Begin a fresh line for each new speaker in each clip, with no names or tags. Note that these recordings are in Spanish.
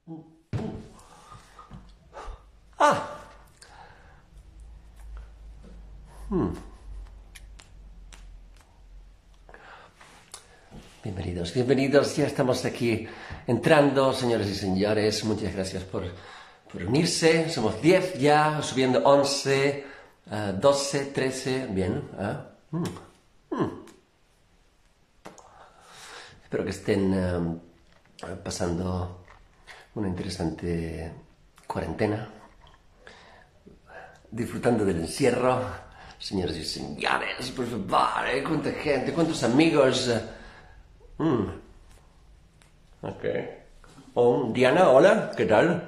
Ah, bienvenidos, bienvenidos. Ya estamos aquí entrando, señores y señores. Muchas gracias por unirse. Somos 10 ya, subiendo 11, 12, 13. Bien. Espero que estén pasando una interesante cuarentena, disfrutando del encierro. Señores y señores, por favor, cuánta gente, cuántos amigos. Ok. Oh, Diana, hola, ¿qué tal?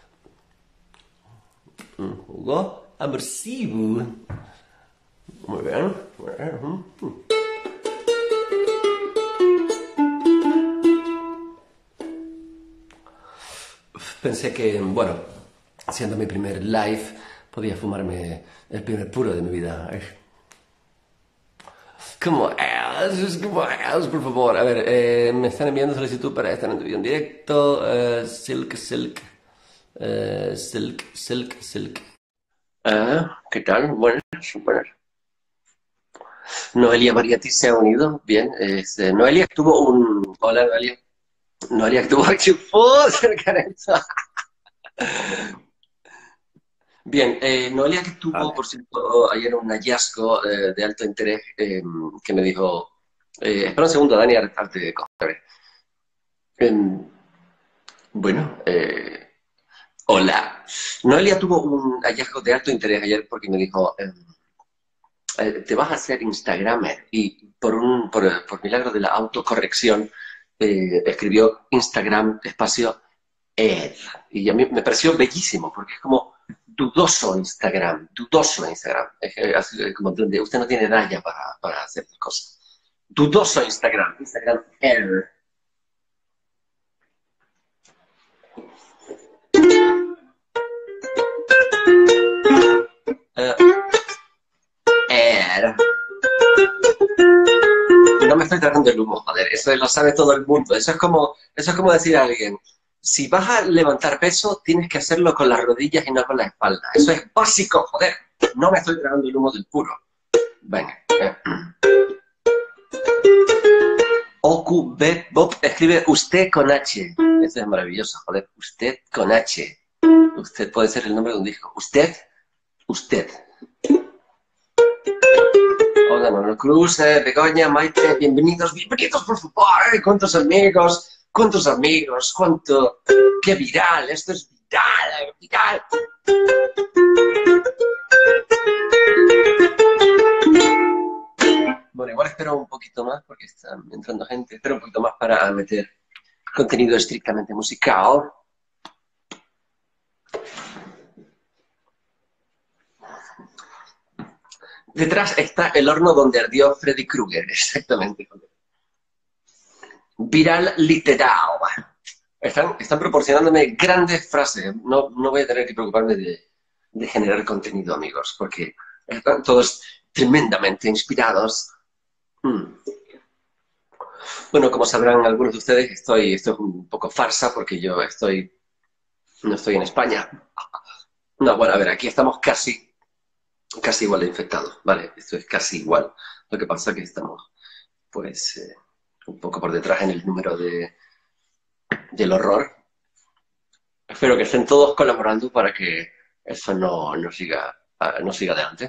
Hugo, aversivo. Muy bien, muy bien. Pensé que, bueno, siendo mi primer live, podía fumarme el primer puro de mi vida. ¿Cómo es? ¿Cómo es? Por favor, a ver, me están enviando solicitud para estar en directo. Silk. ¿Qué tal? Buenas, buenas. Noelia Mariati se ha unido. Bien, Noelia estuvo un... Hola, Noelia. Noelia estuvo aquí. ¡Oh, cerca de esto! Bien, Noelia que tuvo,
Vale.
por cierto, ayer un hallazgo de alto interés que me dijo, espera un segundo, Dani, ahora te cogeré. Em, bueno, hola. Noelia tuvo un hallazgo de alto interés ayer porque me dijo, te vas a hacer Instagramer y por milagro de la autocorrección escribió Instagram espacio Ed. Y a mí me pareció bellísimo, porque es como dudoso Instagram, dudoso Instagram. Es como donde usted no tiene edad ya para hacer las cosas. Dudoso Instagram, Instagram Ed. Eh, Ed. No me estoy tratando el humo, joder, eso lo sabe todo el mundo. Eso es como decir a alguien, si vas a levantar peso, tienes que hacerlo con las rodillas y no con la espalda. Eso es básico, joder. No me estoy tragando el humo del puro. Venga. Bob escribe usted con H. Eso es maravilloso, joder. Usted con H. Usted puede ser el nombre de un disco. Usted. Hola, Manuel Cruz, Begoña, Maite, bienvenidos, por favor. ¡Ay, cuántos amigos, cuánto. ¡Qué viral! Esto es viral, viral. Bueno, igual espero un poquito más porque están entrando gente. Espero un poquito más para meter contenido estrictamente musical. Detrás está el horno donde ardió Freddy Krueger, exactamente. Viral literal. Están proporcionándome grandes frases. No voy a tener que preocuparme de generar contenido, amigos, porque están todos tremendamente inspirados. Mm. Bueno, como sabrán algunos de ustedes, esto es un poco farsa porque no estoy en España. No, bueno, a ver, aquí estamos casi igual de infectados, ¿vale? Esto es casi igual. Lo que pasa es que estamos, pues, un poco por detrás en el número del horror. Espero que estén todos colaborando para que eso no siga adelante.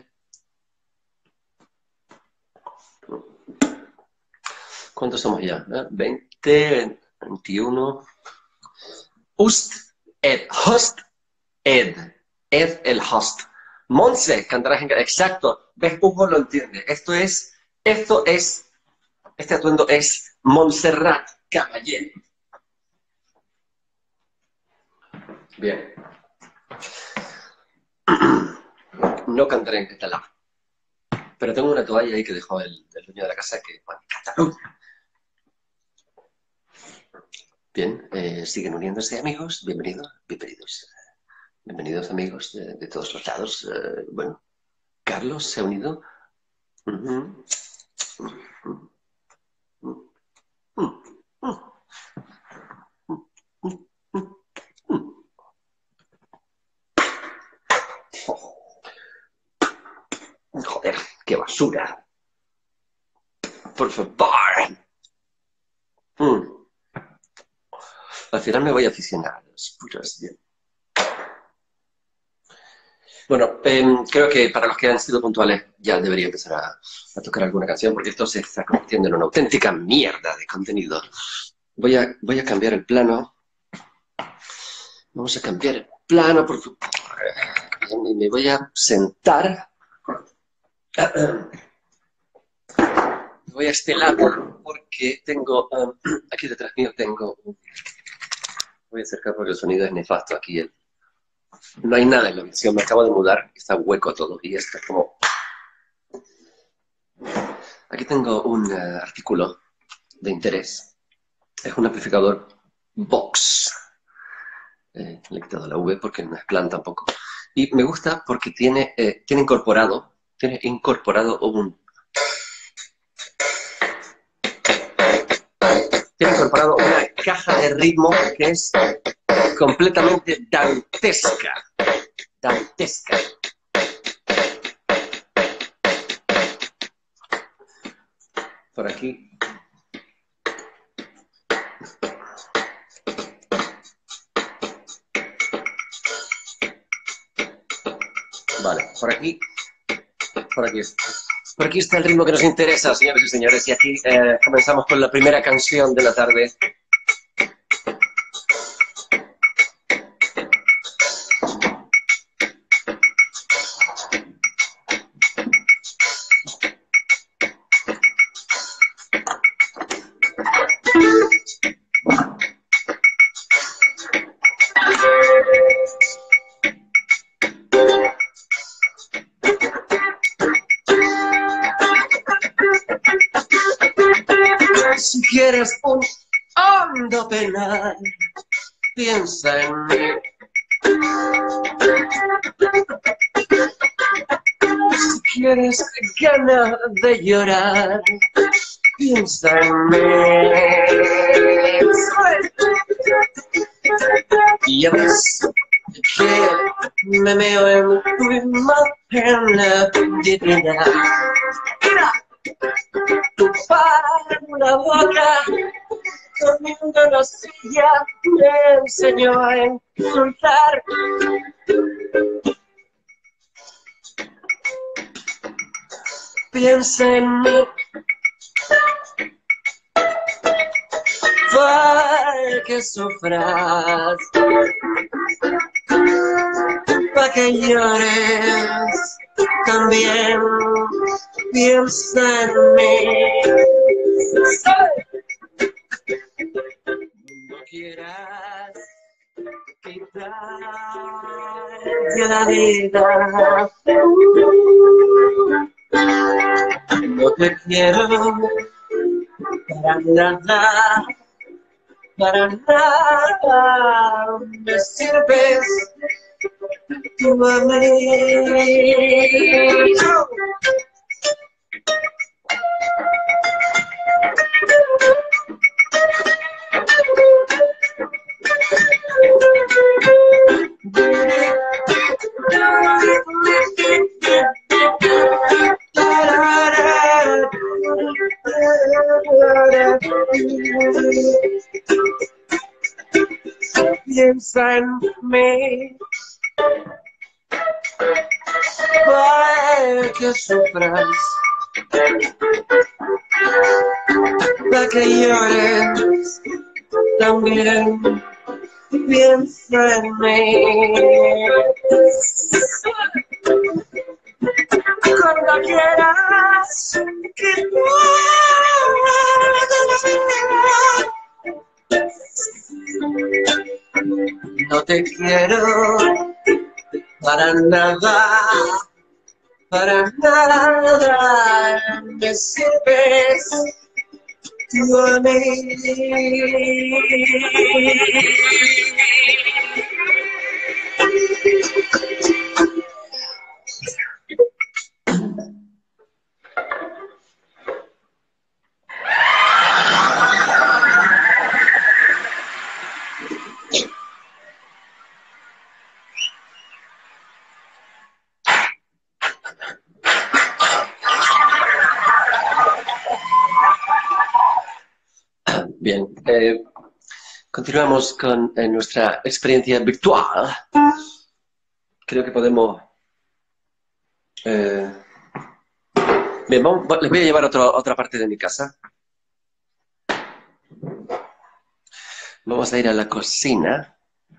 ¿Cuántos somos ya? 20, 21. Host, Ed. Ed el host. Monse, cantarás en... Exacto. ¿Ves? Hugo lo entiende. Este atuendo es Montserrat Caballero. Bien. No cantaré en catalán. Pero tengo una toalla ahí que dejó el dueño de la casa que pone Cataluña. Bien, siguen uniéndose amigos. Bienvenidos amigos de todos los lados. Bueno, Carlos se ha unido. Ujú. Joder, qué basura. Por favor. Al final me voy a aficionar a los puros. Bueno, creo que para los que han sido puntuales ya debería empezar a tocar alguna canción porque esto se está convirtiendo en una auténtica mierda de contenido. Voy a cambiar el plano. Vamos a cambiar el plano, por favor. Y me voy a sentar. Voy a este lado porque tengo... aquí detrás mío tengo... Voy a acercar porque el sonido es nefasto aquí. No hay nada en la habitación. Me acabo de mudar. Está hueco todo. Y esto es como... Aquí tengo un artículo de interés. Es un amplificador Vox. Le he quitado la V porque no es plan tampoco. Y me gusta porque tiene incorporado una caja de ritmo que es completamente dantesca. Dantesca. Por aquí. Vale, por aquí está el ritmo que nos interesa, señores y señores, y aquí comenzamos con la primera canción de la tarde. Si quieres un hondo penal, piensa en mí. Si quieres ganas de llorar, piensa en mí. Y ya ves que me meo en tu imagen la divinidad. Tu la boca, comiendo la silla, me enseñó a insultar. Piensa en mí, para que sufras, para que llores también. Piensa en mí. No quieras quitar la vida. No te quiero para nada me sirves tú a mí. Piensa en mí, para que sufras, para que llores también. Piensa en mí. Cuando quieras que no te quiero para nada, me sirves tú a mí. eh, continuamos con nuestra experiencia virtual. Creo que podemos... bien, les voy a llevar a otra parte de mi casa. Vamos a ir a la cocina.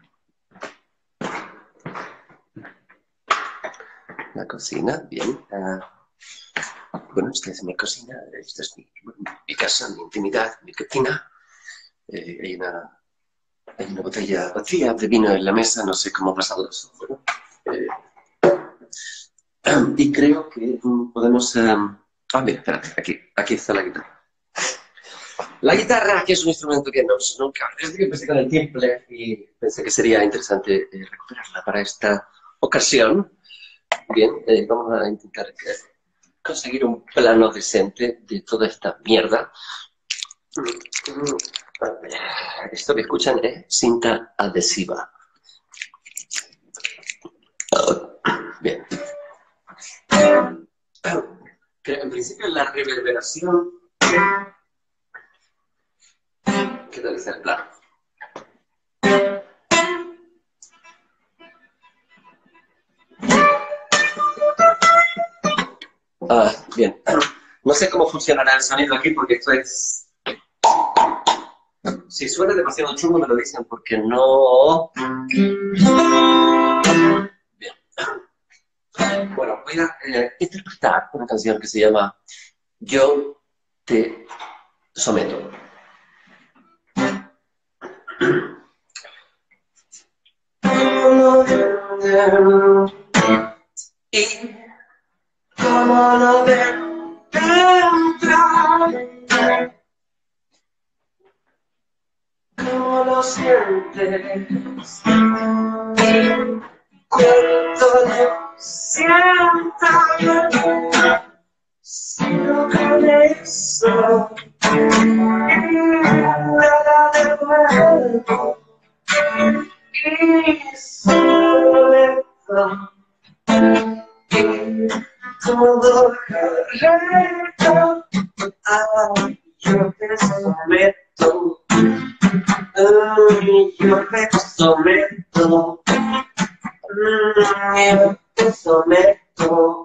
La cocina, bien. Bueno, esta es mi cocina, esta es mi casa, mi intimidad, mi cocina. Hay una botella vacía de vino en la mesa, no sé cómo pasarlo eso. Bueno, y creo que podemos... mira, espérate, aquí está la guitarra. La guitarra, que es un instrumento que nunca... Desde que empecé con el timple y pensé que sería interesante recuperarla para esta ocasión. Bien, vamos a intentar conseguir un plano decente de toda esta mierda. Esto que escuchan es cinta adhesiva. Bien. Creo que en principio la reverberación... ¿Qué tal está el plano? Bien. No sé cómo funcionará el sonido aquí porque esto es... Si suena demasiado chungo me lo dicen porque no... Bien. Bueno, voy a interpretar una canción que se llama Yo te someto. Y cómo no ver entrar, cómo lo sientes, y cuánto lo sientas, sigo con eso, y nada de nuevo, y solo esto. Todo correcto, yo te someto, yo te someto, yo te someto,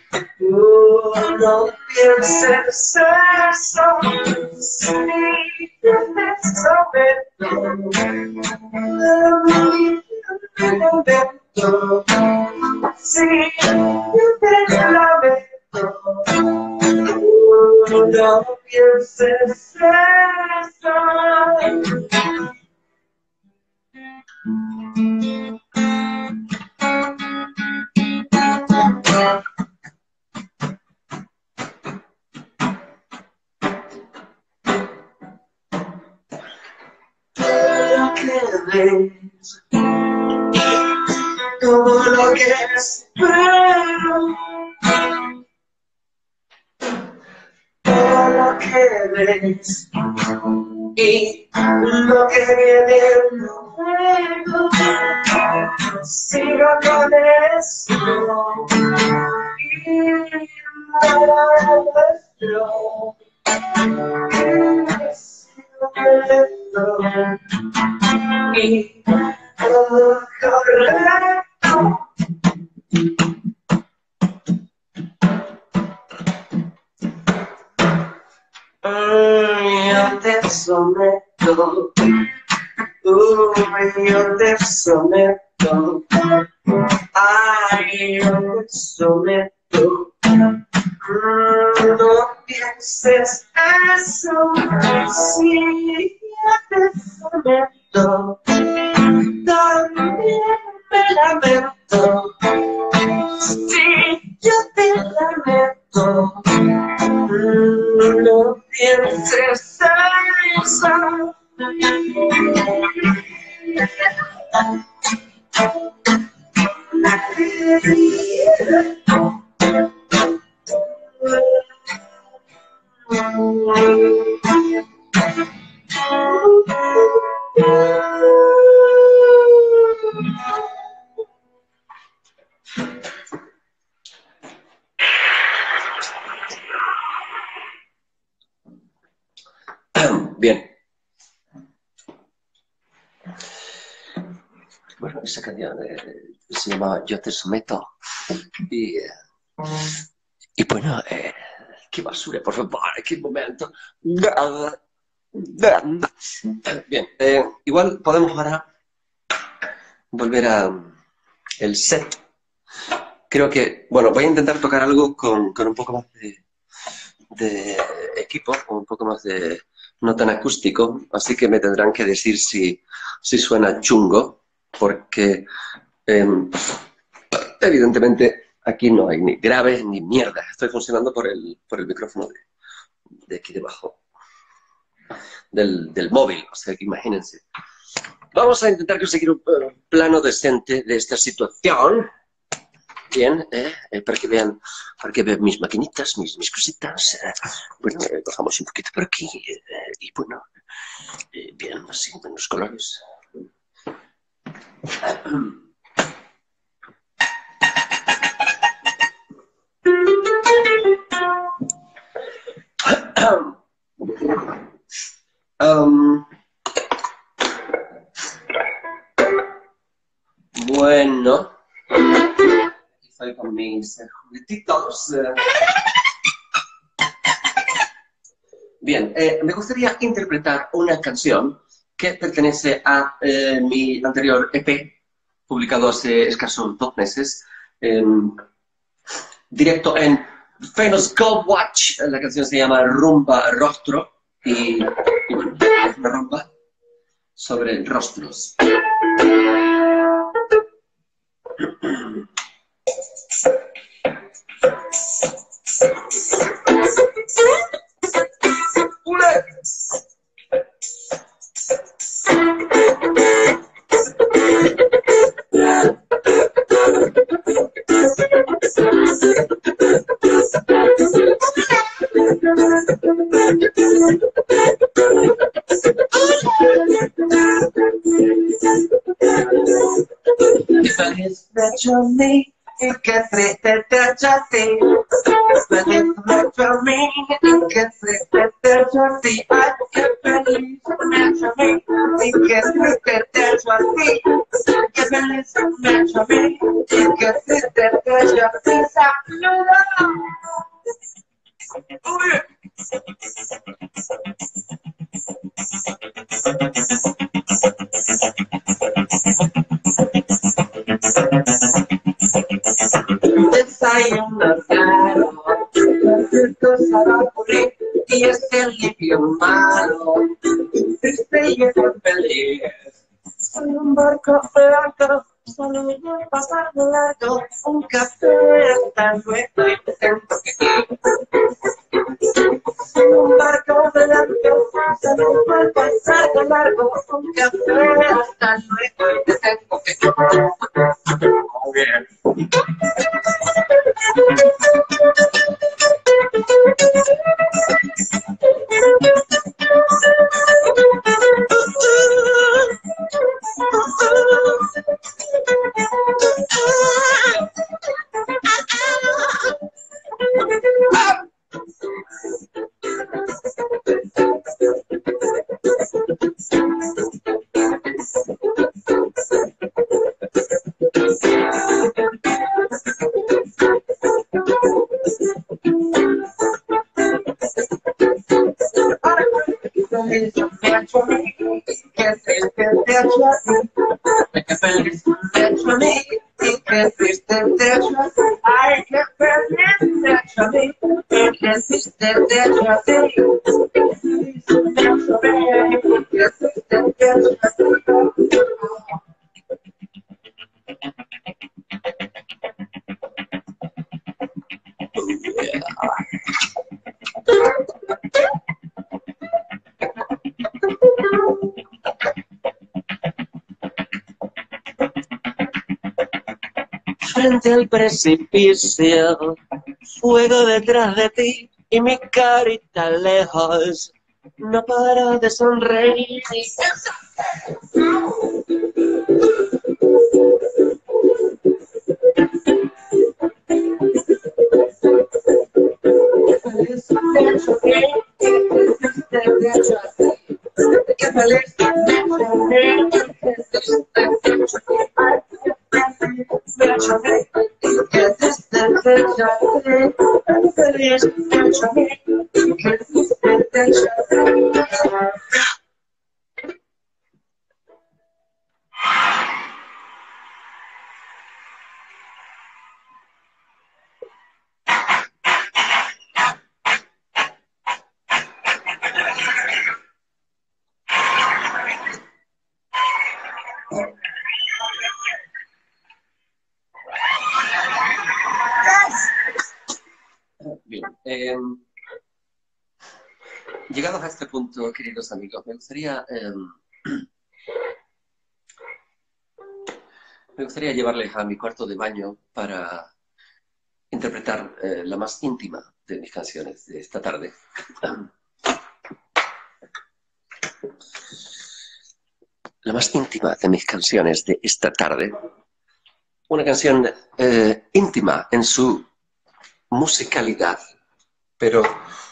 no pienses eso, si yo te someto, si yo te lamento, no pienses eso. Lo que ves, todo lo que espero, todo lo que ves y lo que viene luego, sigo con eso y nada nuestro, sigo con esto y todo correcto. Yo te someto, yo te someto, yo te someto, no pienses eso, si yo te someto, también me lamento, si yo te lamento. No pienses eso. Bien. esa canción se llama Yo te someto. Y, y bueno, qué basura, por favor, qué momento. Bien, igual podemos ahora volver a el set. Creo que, bueno, voy a intentar tocar algo con un poco más de equipo, un poco más de no tan acústico, así que me tendrán que decir si suena chungo, porque evidentemente aquí no hay ni graves ni mierda. Estoy funcionando por el micrófono de aquí debajo del móvil, o sea que imagínense. Vamos a intentar conseguir un plano decente de esta situación. Bien, para que vean mis maquinitas, mis cositas. Bueno, bajamos un poquito por aquí. Y bueno, bien, así, buenos colores. Bueno, estoy con mis juguetitos. Bien, me gustaría interpretar una canción que pertenece a mi anterior EP, publicado hace escasos 2 meses, directo en Famous Gold Watch. La canción se llama Rumba Rostro y bueno, es una rumba sobre rostros.
Y qué triste te echo a ti. Feliz me echo a mí. Y qué triste te echo a ti. Ay, qué feliz me echo a mí. Y qué triste te echo a ti. Qué feliz me echo a mí. Y qué triste te echo a ti. Saluda. Desayuno claro, cualquier cosa va a ocurrir y es el limpio malo, triste y es feliz. Soy un barco blanco, solo voy a pasar de largo, un café hasta luego y te siento que soy un barco blanco, solo voy a pasar de largo, un café hasta luego y te siento que muy bien. Frente al precipicio, fuego detrás de ti y mi carita lejos, no para de sonreír. Qué feliz
Bien, llegados a este punto, queridos amigos, me gustaría llevarles a mi cuarto de baño para interpretar la más íntima de mis canciones de esta tarde. La más íntima de mis canciones de esta tarde. Una canción íntima en su musicalidad, pero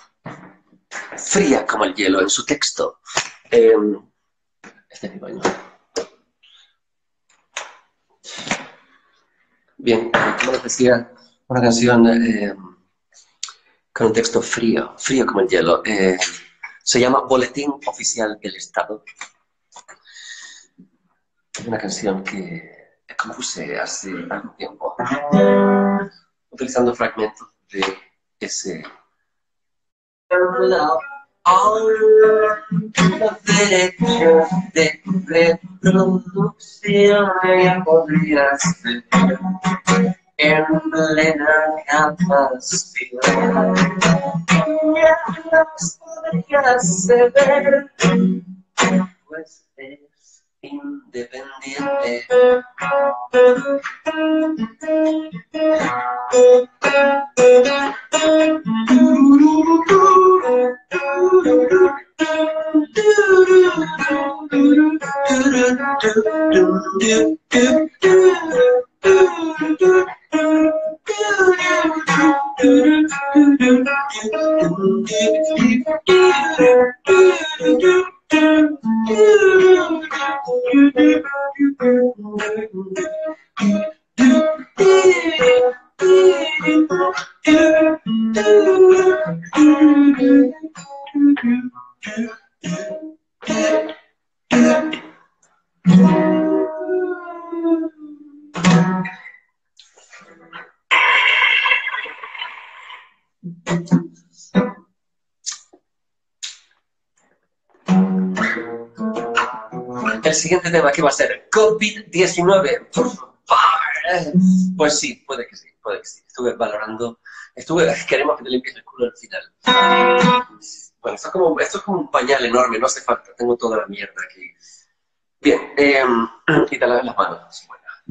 fría como el hielo en su texto. Este es mi baño. Bien, como les decía, una canción con un texto frío como el hielo. Se llama Boletín Oficial del Estado. Una canción que compuse hace algún tiempo, utilizando fragmentos de ese... Los derechos de reproducción ya podrías ver en plena capacidad. Ya los podrías ver, pues es independiente. El siguiente tema, ¿qué va a ser? COVID-19. Pues sí, puede que sí, puede que sí. Queremos que te limpies el culo al final. Bueno, esto es como un pañal enorme, no hace falta, tengo toda la mierda aquí. Bien, y te laves las manos.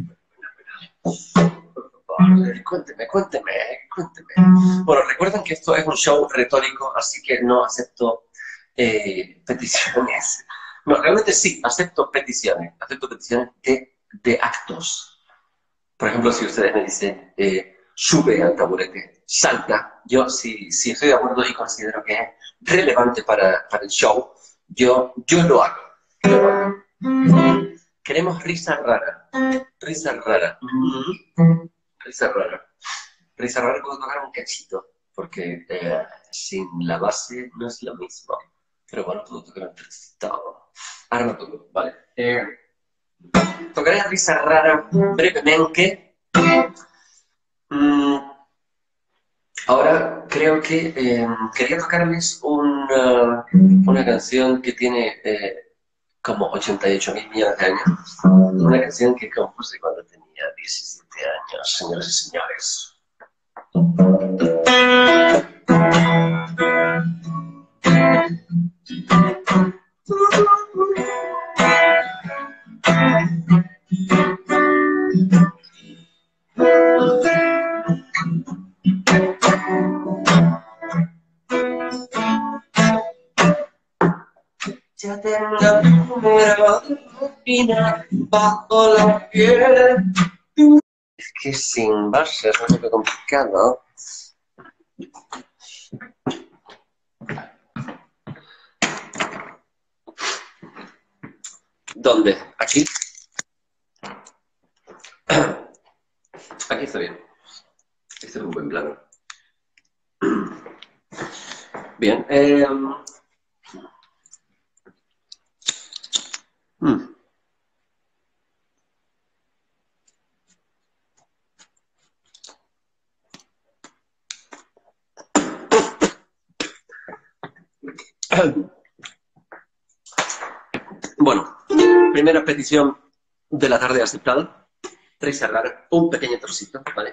Cuénteme. Bueno, recuerden que esto es un show retórico, así que no acepto peticiones. No, realmente sí, acepto peticiones de actos. Por ejemplo, si ustedes me dicen, sube al taburete, salta, yo si estoy de acuerdo y considero que es relevante para el show, yo lo hago. Queremos risa rara. Risa rara. Risa rara. Risa rara puedo tocar un cachito, porque sin la base no es lo mismo. Pero bueno, puedo tocar un trocito. Ahora no toco, vale. Tocaré risa rara brevemente. Ahora creo que quería tocarles una canción que tiene como 88.000 millones de años. Una canción que compuse cuando tenía 17 años, señoras y señores. Ya tengo tu número de rutina bajo la piel. Es que sin base es un poco complicado. ¿Dónde? ¿Aquí? Aquí está bien. Este es un buen plano. Bien. Mm. Bueno, primera petición de la tarde aceptada. Trace a hablar un pequeño trocito, ¿vale?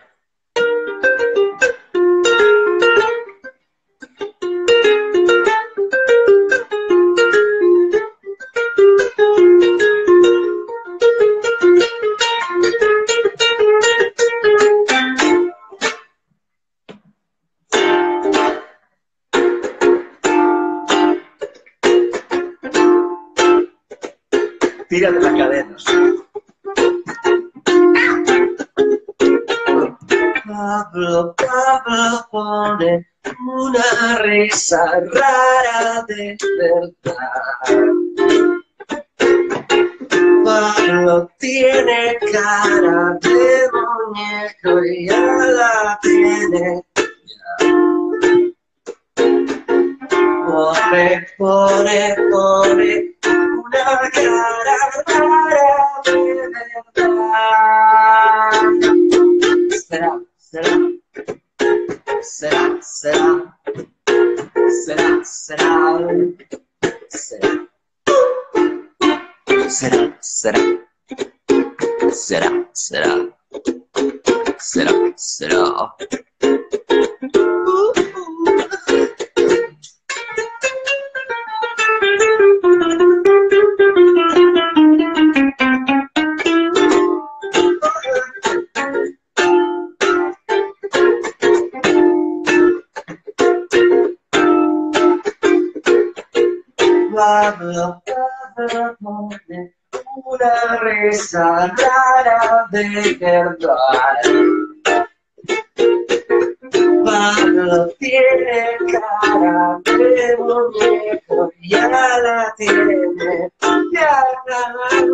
Tira de las cadenas. Pablo pone una risa rara de verdad. Pablo tiene cara de muñeco y ya la tiene. Pone una cara rara de verdad. Será, será, será, será, será, será, será, será, será, será, será, será. Una risa rara de verdad. Pablo tiene cara de muñeco, ya la tiene, ya la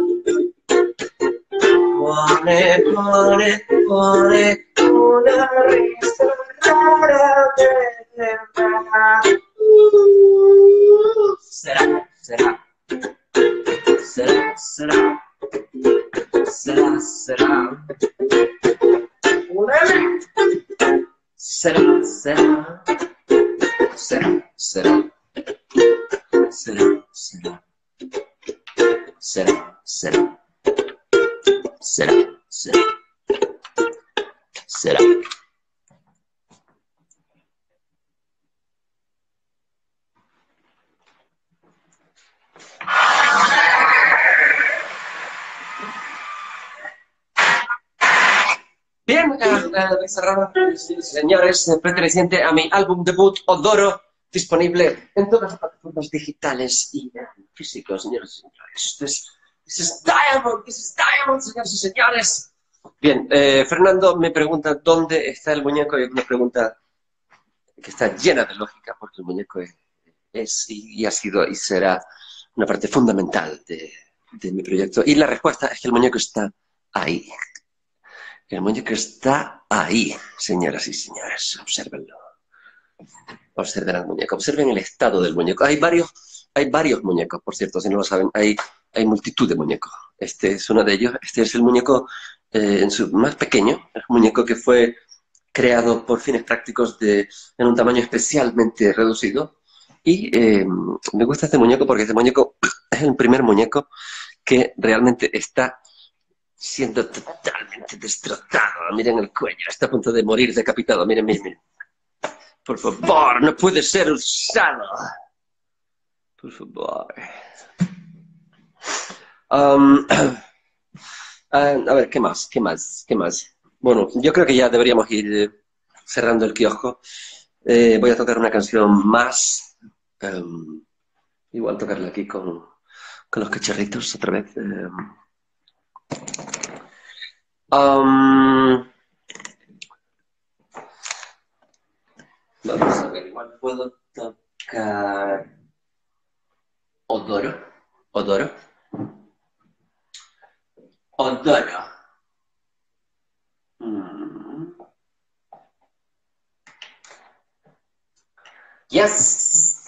pone una risa rara de verdad. Será, será, será, será, será, será. Será, será, será, será, será, será, será, será, será, será, será. Bien, cerrado, señores, perteneciente a mi álbum debut, Odoro, disponible en todas las plataformas digitales y físicos, señores y señores. This is Diamond, señores y señores. Bien, Fernando me pregunta dónde está el muñeco, y es una pregunta que está llena de lógica, porque el muñeco es y ha sido y será una parte fundamental de mi proyecto. Y la respuesta es que el muñeco está ahí. El muñeco está ahí, señoras y señores. Obsérvenlo. Observen al muñeco. Observen el estado del muñeco. Hay varios muñecos, por cierto, si no lo saben. Hay multitud de muñecos. Este es uno de ellos. Este es el muñeco en su más pequeño. Es un muñeco que fue creado por fines prácticos en un tamaño especialmente reducido. Y me gusta este muñeco porque este muñeco es el primer muñeco que realmente está siendo totalmente destrozado. Miren el cuello, está a punto de morir decapitado. Miren, miren, miren. Por favor, no puede ser usado. Por favor. A ver, ¿qué más? ¿Qué más? ¿Qué más? Bueno, yo creo que ya deberíamos ir cerrando el kiosco. Voy a tocar una canción más. Igual tocarla aquí con los cacharritos otra vez. Vamos a ver, igual puedo tocar Odoro. Odoro. Odoro. Mm. Yes!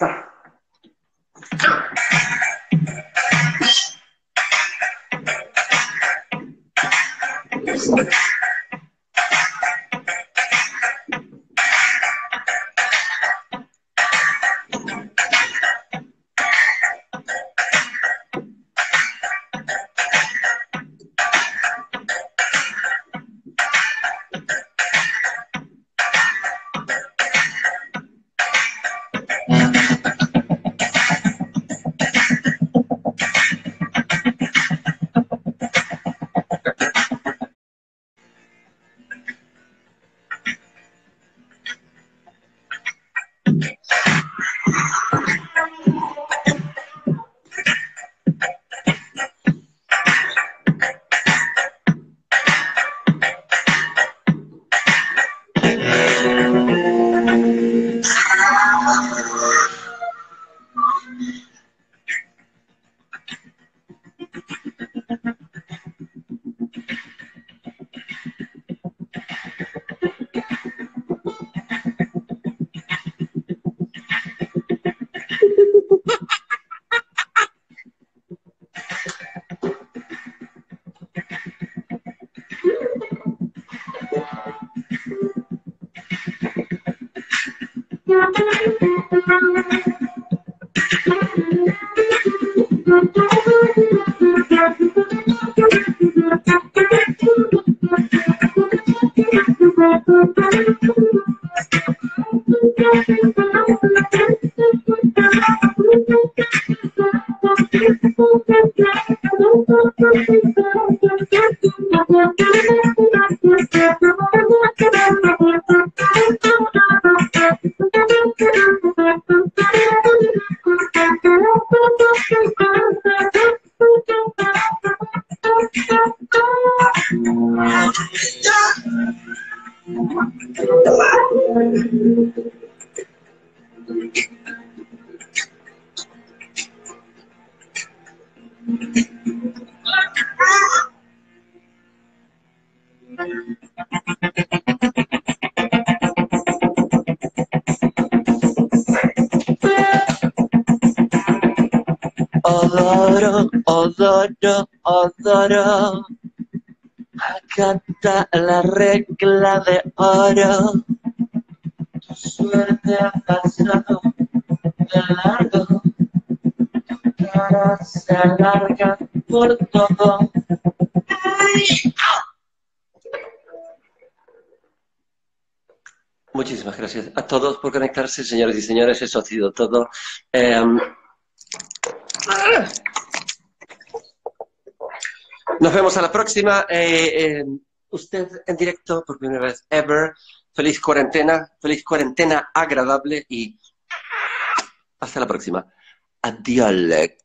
Adoro, adoro, adoro. Acata la regla de oro. Tu suerte ha pasado de largo. Tu cara se alarga por todo. Muchísimas gracias a todos por conectarse, señores y señores. Eso ha sido todo. Nos vemos a la próxima. Usted en directo por primera vez ever. Feliz cuarentena agradable y hasta la próxima. Adiós.